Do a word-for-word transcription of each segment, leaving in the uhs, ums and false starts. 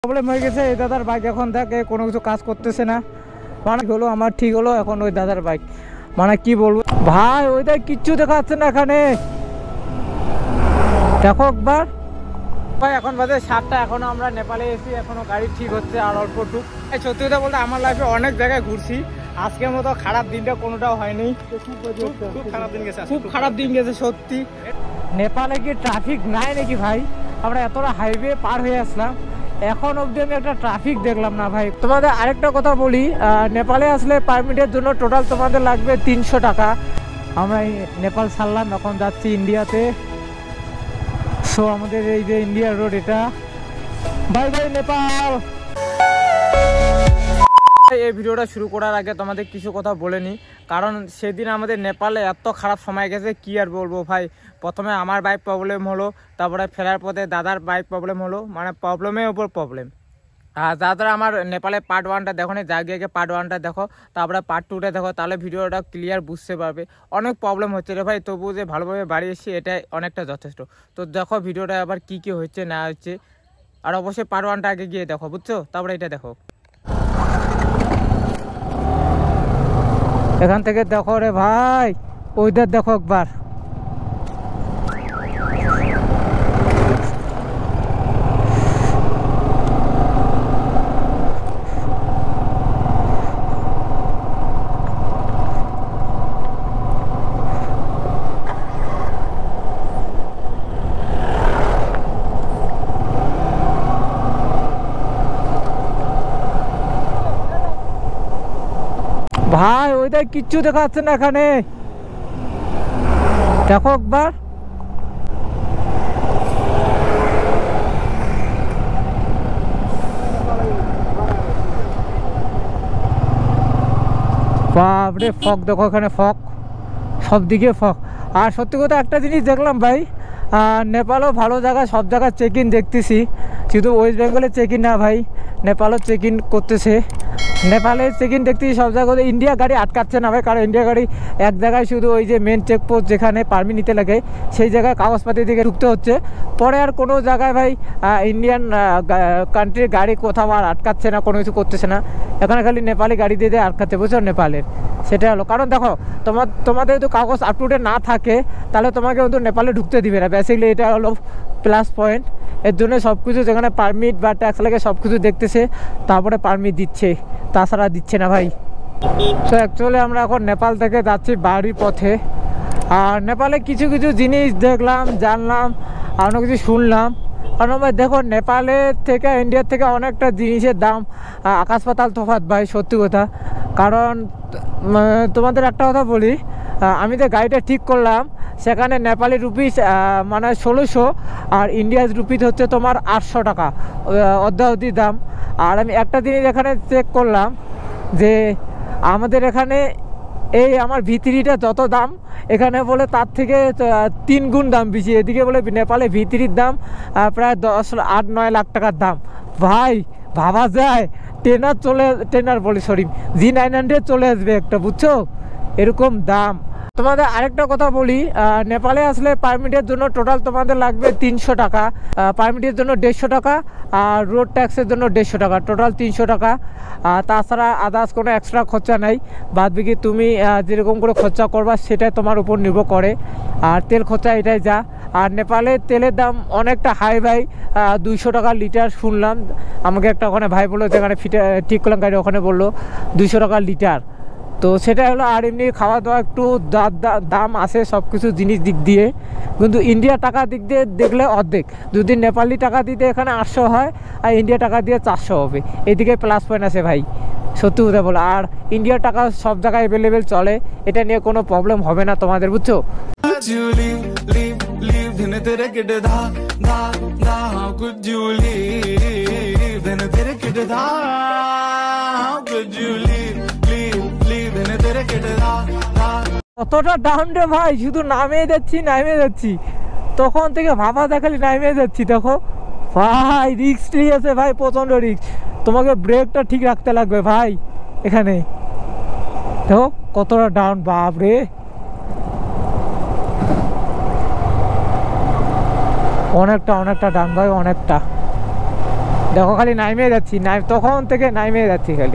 Problem হয়ে গেছে। এই দাদার বাইক এখন দেখে কোনো কিছু কাজ করতেছে না, মানে হলো আমার ঠিক হলো। এখন ওই দাদার বাইক মানে কি বলবো ভাই, ওইটা কিচ্ছু দেখা যাচ্ছে না এখানে। দেখো একবার ভাই, এখন বাজে সাতটা, এখনো আমরা নেপালে এসেছি, এখনো গাড়ি ঠিক হচ্ছে আর অল্প টুক। সত্যি কথা বলতে আমার লাইফে অনেক জায়গায় ঘুরছি, আজকের মতো খারাপ দিনটা কোনোটাও হয়নি। খুব খারাপ দিন গেছে, খুব খারাপ দিন গেছে সত্যি। নেপালে কি ট্রাফিক নাই নাকি ভাই? আমরা এতটা হাইওয়ে পার হয়ে আসলাম, এখন অবধি আমি একটা ট্রাফিক দেখলাম না ভাই। তোমাদের আরেকটা কথা বলি, নেপালে আসলে পারমিটের জন্য টোটাল তোমাদের লাগবে তিনশো টাকা। আমরা নেপাল ছাড়লাম, এখন যাচ্ছি ইন্ডিয়াতে। সো আমাদের এই যে ইন্ডিয়া রোড, এটা বাই বাই নেপাল। এই ভিডিওটা শুরু করার আগে তোমাদের কিছু কথা বলে নিই, কারণ সেদিন আমাদের নেপালে এত খারাপ সময় গেছে কি আর বলবো ভাই। প্রথমে আমার বাইক প্রবলেম হলো, তারপরে ফেরার পথে দাদার বাইক প্রবলেম হলো, মানে প্রবলেমের উপর প্রবলেম। আর যারা আমার নেপালে পার্ট ওয়ানটা দেখো না, যা গিয়ে পার্ট ওয়ানটা দেখো, তারপরে পার্ট টুটা দেখো, তাহলে ভিডিওটা ক্লিয়ার বুঝতে পারবে। অনেক প্রবলেম হচ্ছে রে ভাই, তবু যে ভালোভাবে বাড়ি এসেছি এটাই অনেকটা যথেষ্ট। তো দেখো ভিডিওটা আবার কি কি হচ্ছে না হচ্ছে, আর অবশ্যই পার্ট ওয়ানটা আগে গিয়ে দেখো, বুঝছো? তারপরে এটা দেখো। এখান থেকে দেখো রে ভাই, ওইদের দেখো একবার। ভাই ওইটা কিচ্ছু দেখা যাচ্ছে না এখানে, দেখো একবার। বাপরে ফক দেখো, এখানে ফক, সব দিকে ফক। আর সত্যি কথা একটা জিনিস দেখলাম ভাই, নেপালও ভালো জায়গা, সব জায়গায় চেক ইন দেখতেছি, শুধু ওয়েস্ট বেঙ্গলে চেক ইন না ভাই, নেপালও চেক ইন করতেছে। নেপালে চেক ইন দেখতেছি সব জায়গায়। ইন্ডিয়া গাড়ি আটকাচ্ছে না ভাই, কারণ ইন্ডিয়া গাড়ি এক জায়গায় শুধু ওই যে মেন চেকপোস্ট যেখানে পারমিট নিতে লাগে সেই জায়গায় কাগজপাতি থেকে ঢুকতে হচ্ছে। পরে আর কোনো জায়গায় ভাই ইন্ডিয়ান কান্ট্রির গাড়ি কোথাও আর আটকাচ্ছে না, কোনো কিছু করতেছে না। এখানে খালি নেপালি গাড়ি দিয়ে দিয়ে আটকাচ্ছে, বুঝছো? নেপালের সেটা হলো কারণ। দেখো তোমার তোমাদের যদি কাগজ আপ টু ডেট না থাকে তাহলে তোমাকে কিন্তু নেপালে ঢুকতে দিবে না, বেসিক্যালি এটা হলো প্লাস পয়েন্ট। এর জন্য সব কিছু যেখানে পারমিট বা ট্যাক্স লাগে সব কিছু দেখতেছে, তারপরে পারমিট দিচ্ছে, তাছাড়া দিচ্ছে না ভাই। তো অ্যাকচুয়ালি আমরা এখন নেপাল থেকে যাচ্ছি বাড়ির পথে। আর নেপালে কিছু কিছু জিনিস দেখলাম, জানলাম, আর অনেক কিছু শুনলাম। কারণ ভাই দেখো নেপালের থেকে ইন্ডিয়ার থেকে অনেকটা জিনিসের দাম আকাশ পাতাল তফাৎ ভাই, সত্যি কথা। কারণ তোমাদের একটা কথা বলি, আমি যে গাড়িটা ঠিক করলাম সেখানে নেপালি রুপিস মানে ষোলোশো, আর ইন্ডিয়ার রুপিস হচ্ছে তোমার আটশো টাকা, অর্ধাবধি দাম। আর আমি একটা জিনিস এখানে চেক করলাম যে আমাদের এখানে এই আমার ভিতরিটা যত দাম এখানে বলে তার থেকে তিন গুণ দাম বেশি। এদিকে বলে নেপালে ভিতরির দাম প্রায় দশ আট নয় লাখ টাকার দাম ভাই। ভাবা যায় ট্রেনার চলে ট্রেনার বলি সরি জি নাইন হান্ড্রেড চলে আসবে একটা, বুঝছো? এরকম দাম। তোমাদের আরেকটা কথা বলি, নেপালে আসলে পারমিটের জন্য টোটাল তোমাদের লাগবে তিনশো টাকা, পারমিটের জন্য দেড়শো টাকা, আর রোড ট্যাক্সের জন্য দেড়শো টাকা, টোটাল তিনশো টাকা। তাছাড়া আদার্স কোনো এক্সট্রা খরচা নাই, বাদ বাকি তুমি যেরকম করে খরচা করবা সেটাই তোমার উপর নির্ভর করে। আর তেল খরচা এটাই যা। আর নেপালে তেলের দাম অনেকটা হাই ভাই, দুইশো টাকা লিটার শুনলাম। আমাকে একটা ওখানে ভাই বললো যেখানে ফিটে ঠিক করলাম গাড়ি, ওখানে বললো দুইশো টাকা লিটার। তো সেটা হলো। আর এমনি খাওয়া দাওয়া একটু দাম আছে সব কিছু জিনিস দিক দিয়ে, কিন্তু ইন্ডিয়া টাকা দিক দিয়ে দেখলে অর্ধেক। যদি নেপালি টাকা দিতে এখানে আটশো হয় আর ইন্ডিয়া টাকা দিয়ে চারশো হবে, এদিকে প্লাস পয়েন্ট আছে ভাই, সত্যি কথা বলো। আর ইন্ডিয়ার টাকা সব জায়গায় অ্যাভেলেবেল চলে, এটা নিয়ে কোনো প্রবলেম হবে না তোমাদের, বুঝছো? কতটা ডাউন রে ভাই, শুধু নামে যাচ্ছি নামে যাচ্ছি, তখন থেকে ভাবা দেখালি নামে যাচ্ছি। দেখো ভাই রিক্স ঠিক আছে ভাই, প্রচন্ড রিক্স। তোমাকে ব্রেকটা ঠিক রাখতে লাগবে ভাই এখানে। দেখো কতটা ডাউন, বাপ রে। অনেকটা অনেকটা ডাউন ভাই, অনেকটা। দেখো খালি নাইমে যাচ্ছি, নাই তখন থেকে নাইমে যাচ্ছি খালি।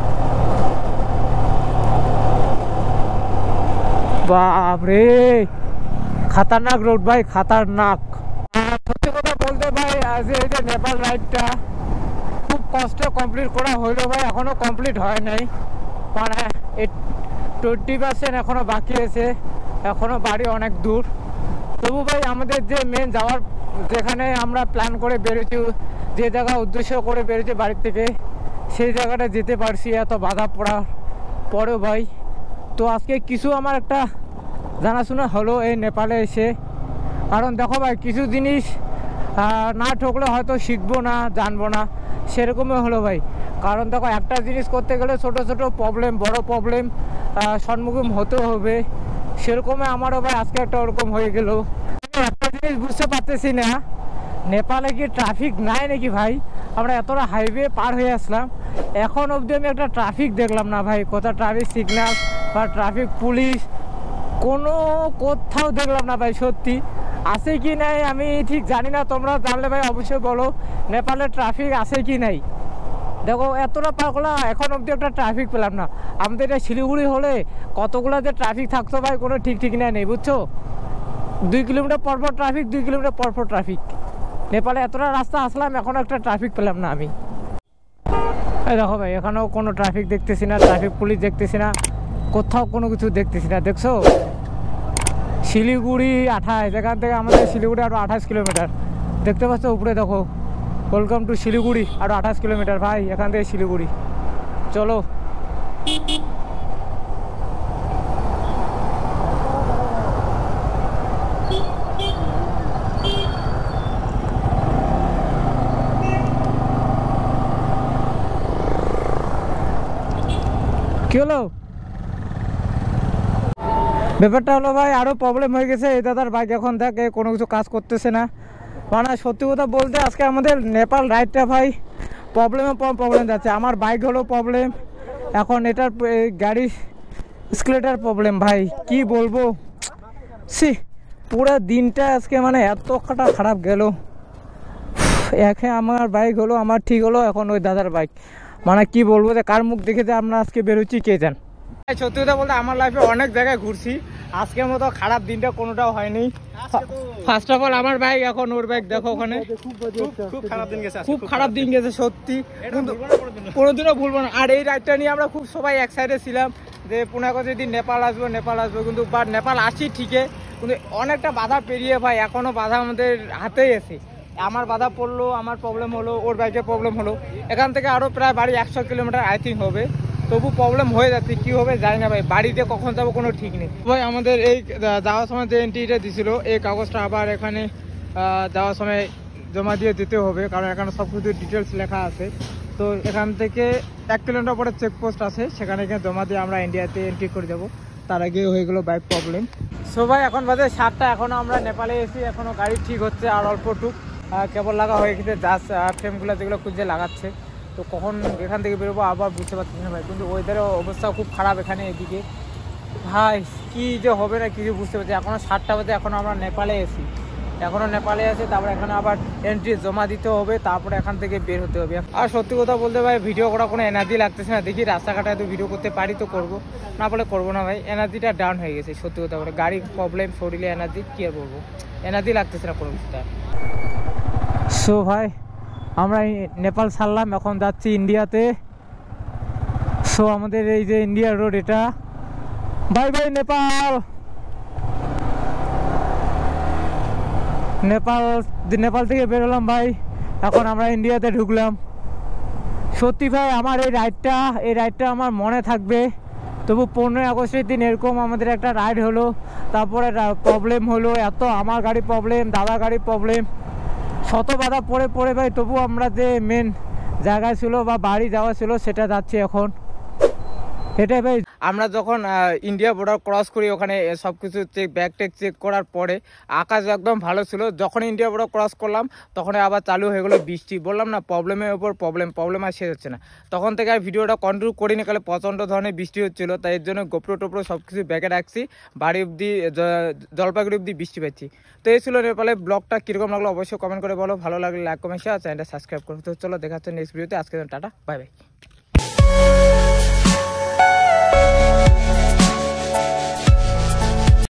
বাপরে খাতারনাক রোড ভাই, খাতারনাক। সত্যি কথা বলতে ভাই, আজ এই যে নেপাল রাইডটা খুব কষ্টে কমপ্লিট করা হইলো ভাই, এখনো কমপ্লিট হয় নাই, মানে টোয়েন্টি পার্সেন্ট এখনো বাকি আছে, এখনো বাড়ি অনেক দূর। তবু ভাই আমাদের যে মেন যাওয়ার, যেখানে আমরা প্ল্যান করে বেরোছি, যে জায়গা উদ্দেশ্য করে বেরোছি বাড়ির থেকে, সেই জায়গাটা যেতে পারছি এত বাধা পড়ার পরেও ভাই। তো আজকে কিছু আমার একটা জানাশোনা হলো এই নেপালে এসে, কারণ দেখো ভাই কিছু জিনিস না ঠকলে হয়তো শিখবো না, জানবো না, সেরকমই হলো ভাই। কারণ দেখো একটা জিনিস করতে গেলে ছোট ছোট প্রবলেম, বড় প্রবলেম সম্মুখীন হতে হবে, সেরকমই আমারও ভাই আজকে একটা ওরকম হয়ে গেল। একটা জিনিস বুঝতে পারতেছি না, নেপালে কি ট্রাফিক নাই নাকি ভাই? আমরা এতটা হাইওয়ে পার হয়ে আসলাম, এখন অবধি আমি একটা ট্রাফিক দেখলাম না ভাই। কোথাও ট্রাফিক সিগন্যাল বা ট্রাফিক পুলিশ কোনো কোথাও দেখলাম না ভাই। সত্যি আছে কি নাই আমি ঠিক জানি না, তোমরা জানলে ভাই অবশ্যই বলো নেপালে ট্রাফিক আছে কি নাই। দেখো এতটা পার করলাম, এখন অবধি একটা ট্রাফিক পেলাম না। আমাদের এটা শিলিগুড়ি হলে কতগুলো যে ট্রাফিক থাকতো ভাই কোনো ঠিক ঠিক না নেই, বুঝছো? দুই কিলোমিটার পরপর ট্রাফিক, দুই কিলোমিটার পরপর ট্রাফিক। নেপালে এতটা রাস্তা আসলাম, এখনও একটা ট্রাফিক পেলাম না আমি। এই দেখো ভাই এখানেও কোনো ট্রাফিক দেখতেছি না, ট্রাফিক পুলিশ দেখতেছি না, কোথাও কোনো কিছু দেখতেছি না। দেখছো শিলিগুড়ি আঠাশ, এখান থেকে আমাদের শিলিগুড়ি আরও আঠাশ কিলোমিটার, দেখতে পাচ্ছ উপরে দেখো, ওয়েলকাম টু শিলিগুড়ি, আরও আঠাশ কিলোমিটার ভাই এখান থেকে শিলিগুড়ি। চলো কি হলো? ব্যাপারটা হলো ভাই আরও প্রবলেম হয়ে গেছে। এই দাদার বাইক এখন থাকে কোনো কিছু কাজ করতেছে না, মানে সত্যি কথা বলতে আজকে আমাদের নেপাল রাইডটা ভাই প্রবলেমে প্রবলেম যাচ্ছে। আমার বাইক হলো প্রবলেম, এখন এটার গাড়ি স্কুলেটার প্রবলেম ভাই, কি বলবো। সি পুরো দিনটা আজকে মানে এত খাটা খারাপ গেল। একে আমার বাইক হলো, আমার ঠিক হলো, এখন ওই দাদার বাইক, মানে কি বলবো যে কার মুখ দেখে যে আমরা আজকে বেরোচ্ছি কে জান। সত্যি কথা বলতে আমার লাইফে অনেক জায়গায় ঘুরছি, আজকের মতো খারাপ দিনটা কোনোটাও হয়নি। ফার্স্ট অফ অল আমার বাইক, এখন ওর বাইক দেখো ওখানে, খুব খারাপ দিন গেছে, খুব খারাপ দিন গেছে সত্যি, কোনোদিনও ভুলবো না। আর এই রাইডটা নিয়ে আমরা খুব সবাই এক্সাইটেড ছিলাম যে পুনাকে যদি নেপাল আসবো নেপাল আসবো, কিন্তু বাট নেপাল আসি ঠিকই, কিন্তু অনেকটা বাধা পেরিয়ে ভাই এখনও বাধা আমাদের হাতেই আছে। আমার বাধা পড়লো, আমার প্রবলেম হলো, ওর বাইকে প্রবলেম হলো, এখান থেকে আরও প্রায় বাড়ি একশো কিলোমিটার আই থিঙ্ক হবে, তবু প্রবলেম হয়ে যাচ্ছে। কী হবে জানি না ভাই, বাড়িতে কখন যাবো কোনো ঠিক নেই ভাই। আমাদের এই যাওয়ার সময় যে এন্ট্রিটা দিছিল, এই কাগজটা আবার এখানে যাওয়ার সময় জমা দিয়ে দিতে হবে, কারণ এখানে সব কিছু ডিটেলস লেখা আছে। তো এখান থেকে এক কিলোমিটার পরে চেকপোস্ট আছে, সেখানে এখানে জমা দিয়ে আমরা ইন্ডিয়াতে এন্ট্রি করে যাবো। তার আগে হয়ে গেলো বাইক প্রবলেম। সো ভাই এখন বাজে সাতটা, এখনও আমরা নেপালে এসি, এখনও গাড়ি ঠিক হচ্ছে, আর অল্প টুক কেবল লাগা হয়ে গেছে, জাস্ট ফ্রেমগুলো যেগুলো খুঁজে লাগাচ্ছে। তো কখন এখান থেকে বেরোবো আবার বুঝতে পারছি না ভাই, কিন্তু ওয়েদারের অবস্থা খুব খারাপ এখানে এদিকে ভাই, কি যে হবে না কিছু বুঝতে পারছি। এখনও সাতটা বাজে, এখনও আমরা নেপালে এসি, এখনও নেপালে আছি, তারপরে এখানে আবার এন্ট্রি জমা দিতে হবে, তারপরে এখান থেকে বের হতে হবে। আর সত্যি কথা বলতে ভাই ভিডিও করা কোনো এনার্জি লাগতেছে না, দেখি রাস্তাঘাটে এত ভিডিও করতে পারি তো করবো, না বলে করবো না ভাই। এনার্জিটা ডাউন হয়ে গেছে সত্যি কথা বলে, গাড়ির প্রবলেম, শরীরে এনার্জি, কী আর বলবো, এনার্জি লাগতেছে না কোনো কিছুটা। সো ভাই আমরা নেপাল ছাড়লাম, এখন যাচ্ছি ইন্ডিয়াতে। সো আমাদের এই যে ইন্ডিয়া রোড, এটা বাই বাই নেপাল। নেপাল নেপাল থেকে বেরোলাম ভাই, এখন আমরা ইন্ডিয়াতে ঢুকলাম। সত্যি ভাই আমার এই রাইডটা এই রাইডটা আমার মনে থাকবে। তবু পনেরোই আগস্টের দিন এরকম আমাদের একটা রাইড হলো, তারপরে প্রবলেম হলো এত, আমার গাড়ি প্রবলেম, দাদা গাড়ি প্রবলেম, শত বাধা পড়ে পড়ে ভাই তবু আমরা যে মেন জায়গায় ছিল বা বাড়ি যাওয়া ছিল সেটা যাচ্ছি এখন, এটাই ভাই। আমরা যখন ইন্ডিয়া বর্ডার ক্রস করি ওখানে সব কিছু চেক ব্যাগ টেক চেক করার পরে আকাশ একদম ভালো ছিল। যখন ইন্ডিয়া বর্ডার ক্রস করলাম তখন আবার চালু হয়ে গেলো বৃষ্টি। বললাম না প্রবলেমের ওপর প্রবলেম, প্রবলেম আর শেষ হচ্ছে না। তখন থেকে আর ভিডিওটা কন্টিনিউ করিনি, কালে প্রচণ্ড ধরনের বৃষ্টি হচ্ছিলো, তাই এর জন্য গোপ্রো টোপ্রো সব কিছু ব্যাগে রাখছি। বাড়ি অব্দি জলপাইগুড়ি অব্দি বৃষ্টি পাচ্ছি। তো এই ছিল নেপালের ব্লগটা, কীরকম লাগলো অবশ্যই কমেন্ট করে বলো। ভালো লাগলে লাইক কমেন্ট শেয়ার, চ্যানেলটা সাবস্ক্রাইব করো। তো চলো দেখা হচ্ছে নেক্সট ভিডিওতে। আজকে টাটা, বাই বাই।